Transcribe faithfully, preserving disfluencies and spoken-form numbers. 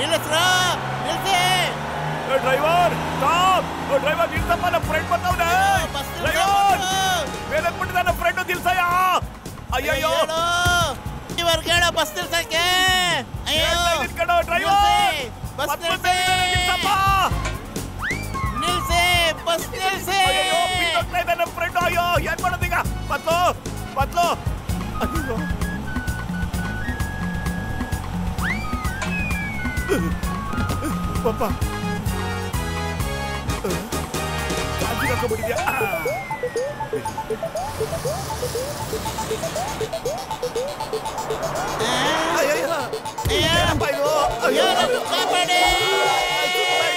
ನಿಲ್ಲಿಸ್ರು ನಿಲ್ಸಿ driver stop driver ನಿಲ್ಸಪ್ಪ ನಮ್ಮ friend ಬಂದವನೆ bus driver ಮೇಲೆ ಬಿಟ್ಟಿದ ನಮ್ಮ ಫ್ರೆಂಡ್ ನಿಲ್ಸಯ್ಯ ಅಯ್ಯಯ್ಯೋ ಇವರು ಕೇಳೋ ಬಸ್ ನಿಲ್ಸಕ್ಕೆ ಅಯ್ಯೋ ಕಣೋ ಡ್ರೈವರ್ ಬಸ್ ನಿಲ್ಸಿ ನಿಲ್ಸಿ ಬಸ್ ನಿಲ್ಸಿ ಅಯ್ಯೋ ಬಿಟ್ಟೋಗ್ತಾ ಇದೆ ನಮ್ಮ ಫ್ರೆಂಡ್ ಅಯ್ಯೋ ಏನ್ ಮಾಡೋದೀಗ ಬತ್ಲು ಬತ್ಲು ಅಯ್ಯೋ ಪಪ್ಪ ಕಾಲ್ಗೆ ಹಾಕೊಂಡ್ಬಿಟ್ಟಿದ್ಯಾ ಏನಪ್ಪ ಇದು ಅಯ್ಯೋ ಕಾಪಾಡಿ